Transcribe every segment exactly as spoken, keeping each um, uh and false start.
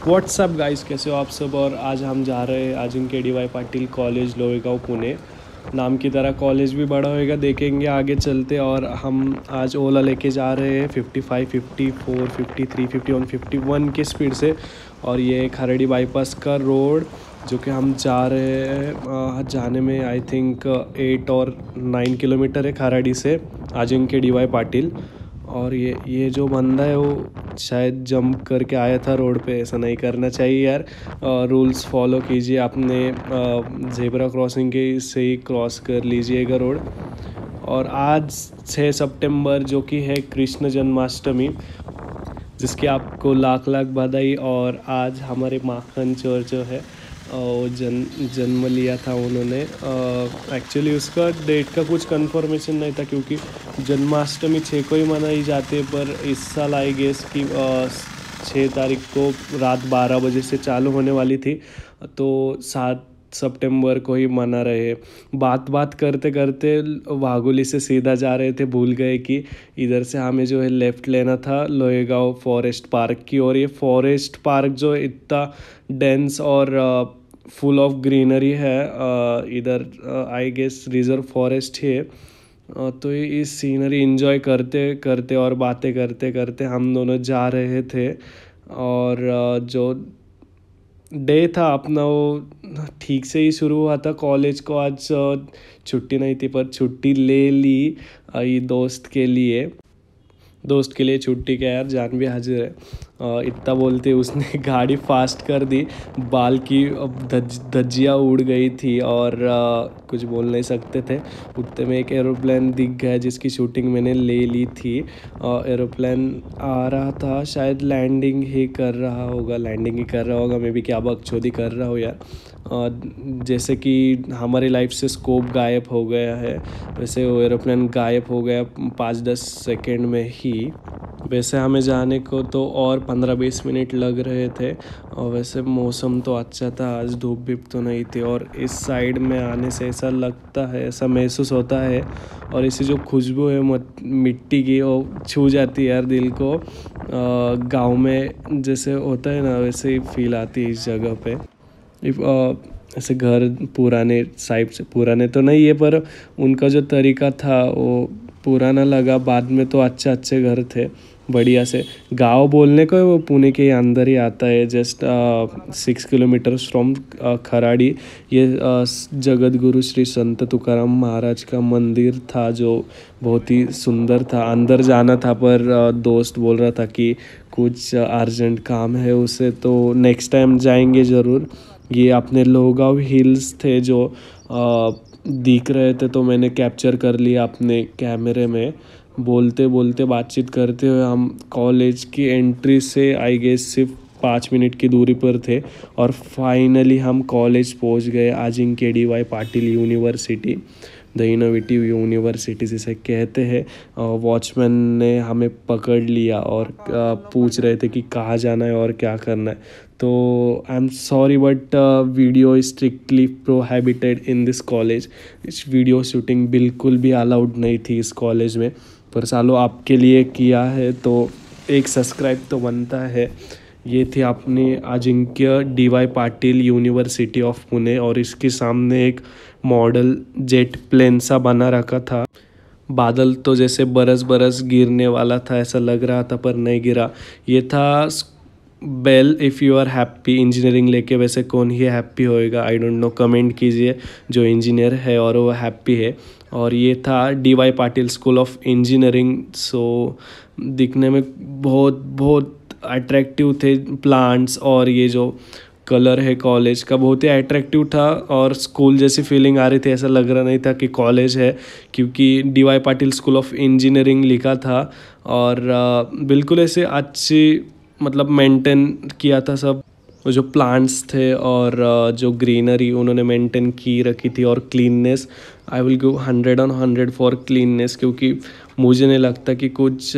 WhatsApp guys, कैसे हो आप सब। और आज हम जा रहे हैं Ajinkya D Y Patil college Lohegaon Pune. नाम की तरह कॉलेज भी बड़ा होएगा, देखेंगे आगे चलते। और हम आज ओला लेके जा रहे हैं fifty five, fifty four, fifty three, fifty one, fifty one की स्पीड से। और ये खरड़ी बाईपास का रोड जो कि हम जा रहे हैं, जाने में आई थिंक एट और नाइन किलोमीटर है खरड़ी से अजिंक्य डी वाई पाटिल। और ये ये जो बंदा है वो शायद जंप करके आया था रोड पे। ऐसा नहीं करना चाहिए यार। रूल्स फॉलो कीजिए, अपने जेब्रा क्रॉसिंग के से ही क्रॉस कर लीजिएगा रोड। और आज छः सितंबर जो कि है कृष्ण जन्माष्टमी, जिसकी आपको लाख लाख बधाई। और आज हमारे माखन चोर जो है वो जन जन्म लिया था उन्होंने। एक्चुअली उसका डेट का कुछ कंफर्मेशन नहीं था, क्योंकि जन्माष्टमी छः को ही मनाई जाती है। पर इस साल आई गेस कि छः तारीख को रात बारह बजे से चालू होने वाली थी, तो सात सितंबर को ही मना रहे। बात बात करते करते वाघोली से सीधा जा रहे थे, भूल गए कि इधर से हमें जो है लेफ़्ट लेना था लोहेगांव फॉरेस्ट पार्क की। और ये फॉरेस्ट पार्क जो इतना डेंस और फुल ऑफ ग्रीनरी है, इधर आई गेस रिजर्व फॉरेस्ट है। तो इस सीनरी एंजॉय करते करते और बातें करते करते हम दोनों जा रहे थे। और जो डे था अपना वो ठीक से ही शुरू हुआ था। कॉलेज को आज छुट्टी नहीं थी, पर छुट्टी ले ली ये दोस्त के लिए। दोस्त के लिए छुट्टी क्या यार, जान भी हाजिर है। इतना बोलते उसने गाड़ी फास्ट कर दी, बाल की धज धज्जियाँ उड़ गई थी और आ, कुछ बोल नहीं सकते थे। उतने में एक एरोप्लेन दिख गया जिसकी शूटिंग मैंने ले ली थी। एरोप्लेन आ रहा था, शायद लैंडिंग ही कर रहा होगा लैंडिंग ही कर रहा होगा मैं भी क्या बकचोदी कर रहा हूँ यार। जैसे कि हमारी लाइफ से स्कोप गायब हो गया है, वैसे वो एरोप्लेन गायब हो गया पाँच दस सेकेंड में ही। वैसे हमें जाने को तो और पंद्रह बीस मिनट लग रहे थे। और वैसे मौसम तो अच्छा था, आज धूप भी तो नहीं थी। और इस साइड में आने से ऐसा लगता है, ऐसा महसूस होता है। और इसी जो खुशबू है मिट्टी की, वो छू जाती है यार दिल को। गांव में जैसे होता है ना, वैसे ही फील आती है इस जगह पे। ऐसे घर पुराने साइड से, पुराने तो नहीं है पर उनका जो तरीका था वो पुराना लगा। बाद में तो अच्छे अच्छे घर थे बढ़िया से। गांव बोलने को वो पुणे के अंदर ही आता है, just six kilometres from Kharadi. ये जगत गुरु श्री संत तुकाराम महाराज का मंदिर था जो बहुत ही सुंदर था। अंदर जाना था पर आ, दोस्त बोल रहा था कि कुछ अर्जेंट काम है उसे, तो नेक्स्ट टाइम जाएंगे ज़रूर। ये अपने लोहगांव हिल्स थे जो आ, दिख रहे थे, तो मैंने कैप्चर कर लिया अपने कैमरे में। बोलते बोलते बातचीत करते हुए हम कॉलेज की एंट्री से आई गेस सिर्फ पाँच मिनट की दूरी पर थे। और फाइनली हम कॉलेज पहुंच गए, Ajinkya D Y Patil university, the innovative university जिसे कहते हैं। वॉचमैन ने हमें पकड़ लिया और पूछ रहे थे कि कहाँ जाना है और क्या करना है। तो I am sorry but video is strictly prohibited in this college. इस वीडियो शूटिंग बिल्कुल भी अलाउड नहीं थी इस कॉलेज में, पर सालो आपके लिए किया है तो एक सब्सक्राइब तो बनता है। ये थी अपनी Ajinkya D Y Patil university of Pune. और इसके सामने एक मॉडल जेट प्लेन सा बना रखा था। बादल तो जैसे बरस बरस गिरने वाला था ऐसा लग रहा था, पर नहीं गिरा। ये था bell if you are happy engineering लेके। वैसे कौन ही हैप्पी होएगा, आई डोंट नो, कमेंट कीजिए जो इंजीनियर है और वो हैप्पी है। और ये था D Y Patil school of engineering. So दिखने में बहुत बहुत अट्रैक्टिव थे प्लांट्स, और ये जो कलर है कॉलेज का बहुत ही अट्रैक्टिव था। और स्कूल जैसी फीलिंग आ रही थी, ऐसा लग रहा नहीं था कि कॉलेज है, क्योंकि D Y Patil school of engineering लिखा था। और बिल्कुल ऐसे अच्छी मतलब मेंटेन किया था सब, जो प्लांट्स थे और जो ग्रीनरी उन्होंने मेंटेन की रखी थी। और cleanness, I will give hundred on hundred for cleanness, क्योंकि मुझे नहीं लगता कि कुछ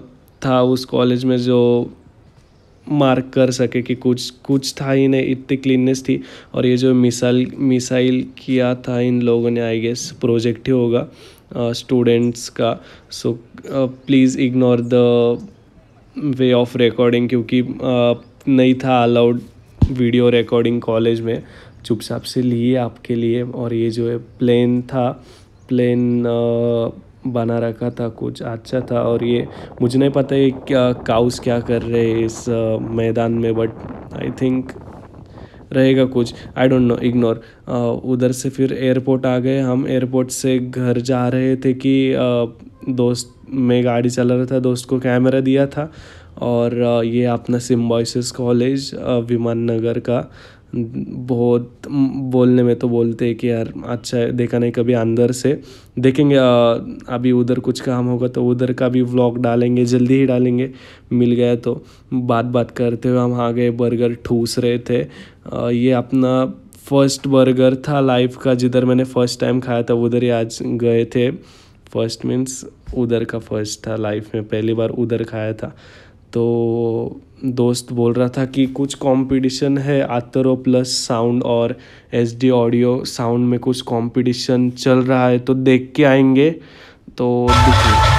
था उस कॉलेज में जो मार्क कर सके कि कुछ कुछ था ही नहीं, इतनी क्लीननेस थी। और ये जो मिसाइल मिसाइल किया था इन लोगों ने, आई गेस प्रोजेक्ट ही होगा स्टूडेंट्स का। So please ignore the way of recording, क्योंकि नहीं था अलाउड वीडियो रिकॉर्डिंग कॉलेज में, चुपचाप से लिए आपके लिए। और ये जो है प्लेन था, प्लेन बना रखा था, कुछ अच्छा था। और ये मुझे नहीं पता है क्या काउस क्या कर रहे हैं इस मैदान में, बट आई थिंक रहेगा कुछ, आई डोंट नो, इग्नोर। उधर से फिर एयरपोर्ट आ गए हम। एयरपोर्ट से घर जा रहे थे कि uh, दोस्त में गाड़ी चला रहा था, दोस्त को कैमरा दिया था। और uh, ये अपना सिम्बायोसिस कॉलेज विमान नगर का, बहुत बोलने में तो बोलते हैं कि यार अच्छा है, देखा नहीं कभी अंदर से, देखेंगे। अभी उधर कुछ काम होगा तो उधर का भी व्लॉग डालेंगे, जल्दी ही डालेंगे, मिल गया तो। बात बात करते हुए हम आ गए, बर्गर ठूस रहे थे। ये अपना फर्स्ट बर्गर था लाइफ का, जिधर मैंने फ़र्स्ट टाइम खाया था उधर ही आज गए थे। फर्स्ट मीन्स उधर का फर्स्ट था लाइफ में, पहली बार उधर खाया था। तो दोस्त बोल रहा था कि कुछ कंपटीशन है, आतरो प्लस साउंड और एच डी ऑडियो साउंड में कुछ कंपटीशन चल रहा है, तो देख के आएंगे। तो देखिए,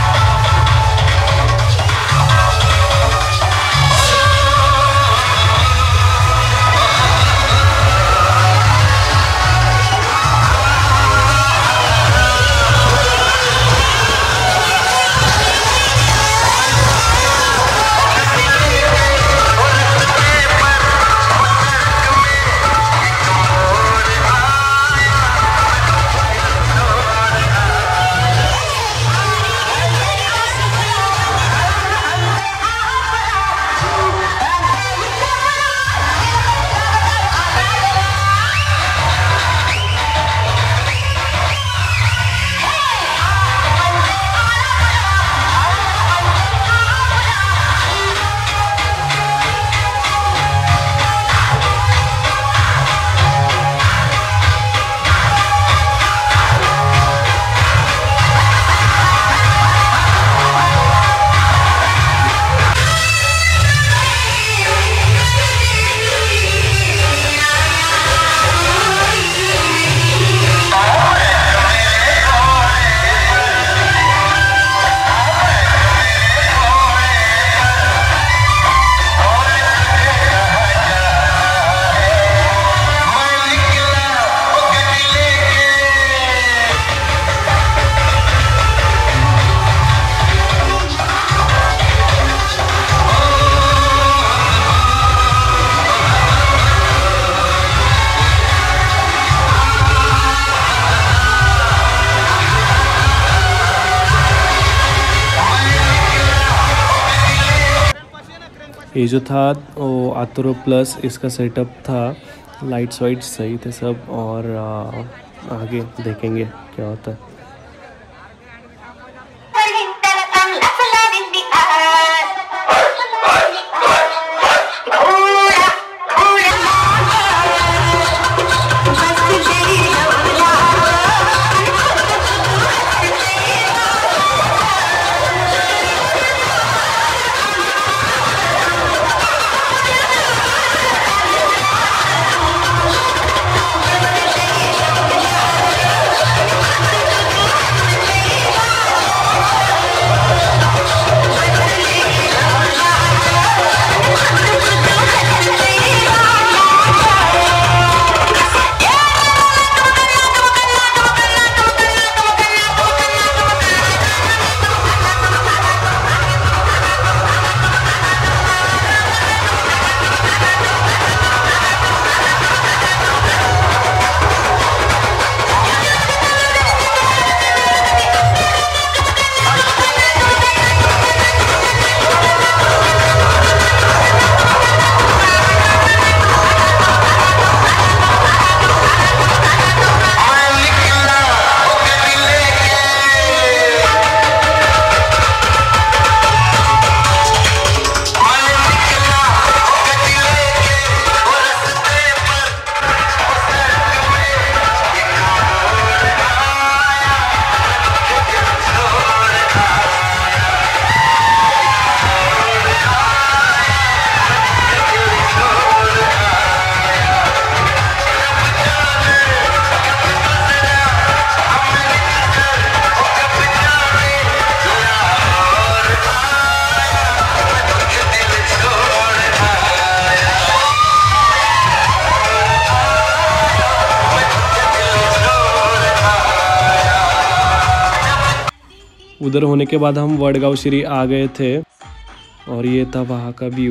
ये जो था वो आतरो प्लस इसका सेटअप था, लाइट्स वाइट्स सही थे सब। और आ, आगे देखेंगे क्या होता है। उधर होने के बाद हम वडगांव श्री आ गए थे और ये था वहाँ का व्यू।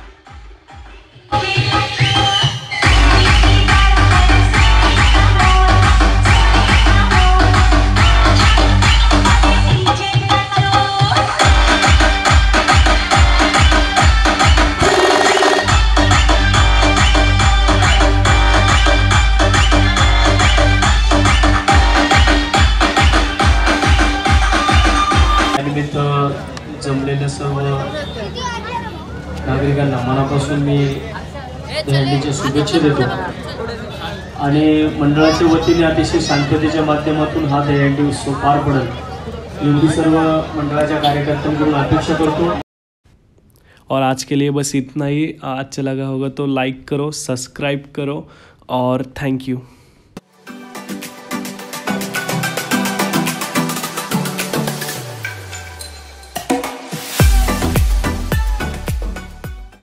जमलेल्या सर्व नागरिकांना मनापासून मी दहीहंडीच्या शुभेच्छा देतो आणि मंडळाच्या वतीने अतिशय शांततेच्या माध्यमातून हा दहीहंडी उत्सव पार पडेल एवढी सर्व मंडळाच्या कार्यकर्त्यांकडून अपेक्षा करतो। और आज के लिए बस इतना ही। अच्छा लगा होगा तो लाइक करो, सब्सक्राइब करो और थैंक यू।